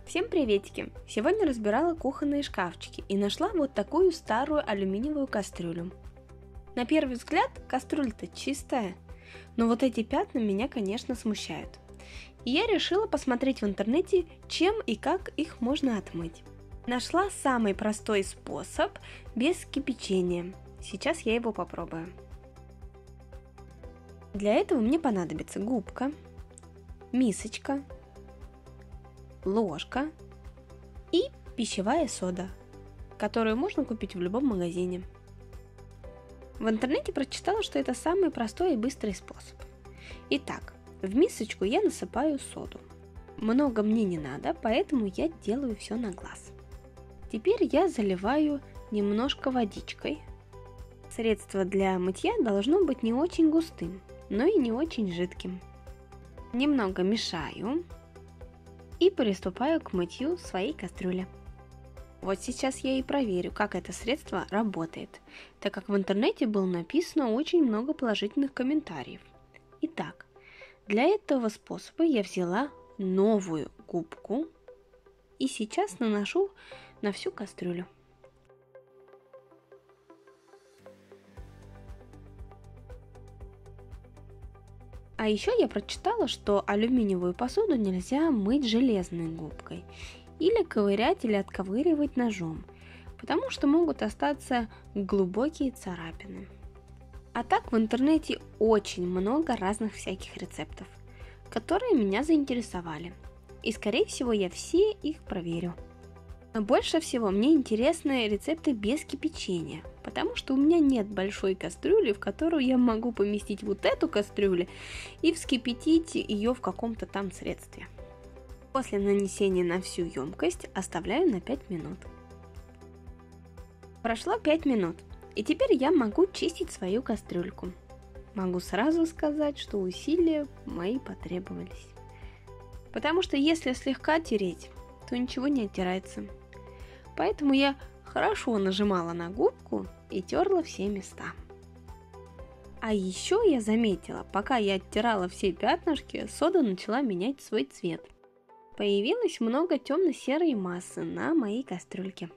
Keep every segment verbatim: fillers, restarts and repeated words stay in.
Всем приветики! Сегодня разбирала кухонные шкафчики и нашла вот такую старую алюминиевую кастрюлю. На первый взгляд кастрюля-то чистая, но вот эти пятна меня, конечно, смущают. И я решила посмотреть в интернете, чем и как их можно отмыть. Нашла самый простой способ без кипячения. Сейчас я его попробую. Для этого мне понадобится губка, мисочка, ложка и пищевая сода, которую можно купить в любом магазине. В интернете прочитала, что это самый простой и быстрый способ. Итак, в мисочку я насыпаю соду. Много мне не надо, поэтому я делаю все на глаз. Теперь я заливаю немножко водичкой. Средство для мытья должно быть не очень густым, но и не очень жидким. Немного мешаю и приступаю к мытью своей кастрюли. Вот сейчас я и проверю, как это средство работает, так как в интернете было написано очень много положительных комментариев. Итак, для этого способа я взяла новую губку и сейчас наношу на всю кастрюлю. А еще я прочитала, что алюминиевую посуду нельзя мыть железной губкой или ковырять или отковыривать ножом, потому что могут остаться глубокие царапины. А так в интернете очень много разных всяких рецептов, которые меня заинтересовали, и скорее всего я все их проверю. Но больше всего мне интересны рецепты без кипячения, потому что у меня нет большой кастрюли, в которую я могу поместить вот эту кастрюлю и вскипятить ее в каком-то там средстве. После нанесения на всю емкость оставляю на пять минут. Прошло пять минут, и теперь я могу чистить свою кастрюльку. Могу сразу сказать, что усилия мои потребовались. Потому что если слегка тереть, то ничего не оттирается. Поэтому я хорошо нажимала на губку и терла все места. А еще я заметила, пока я оттирала все пятнышки, сода начала менять свой цвет. Появилось много темно-серой массы на моей кастрюльке.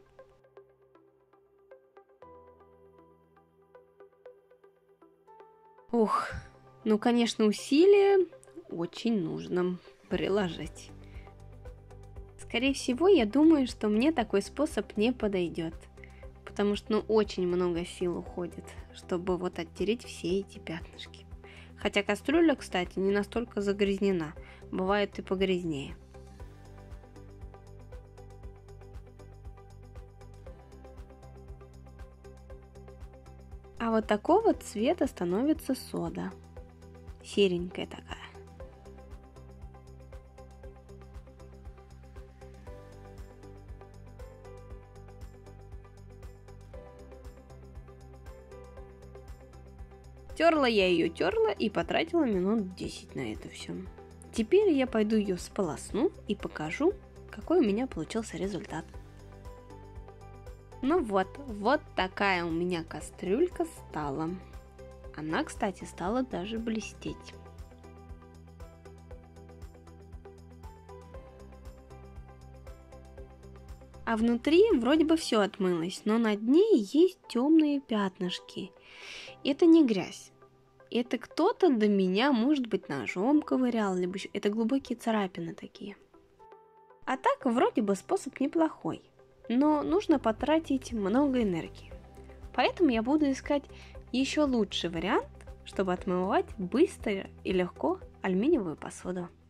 Ух, ну конечно усилия очень нужно приложить. Скорее всего, я думаю, что мне такой способ не подойдет, потому что ну, очень много сил уходит, чтобы вот оттереть все эти пятнышки. Хотя кастрюля, кстати, не настолько загрязнена, бывает и погрязнее. А вот такого цвета становится сода, серенькая такая. Терла я ее, терла и потратила минут десять на это все. Теперь я пойду ее сполосну и покажу, какой у меня получился результат. Ну вот, вот такая у меня кастрюлька стала. Она, кстати, стала даже блестеть. А внутри вроде бы все отмылось, но на дне есть темные пятнышки. Это не грязь. Это кто-то до меня, может быть, ножом ковырял, либо это глубокие царапины такие. А так, вроде бы способ неплохой, но нужно потратить много энергии. Поэтому я буду искать еще лучший вариант, чтобы отмывать быстро и легко алюминиевую посуду.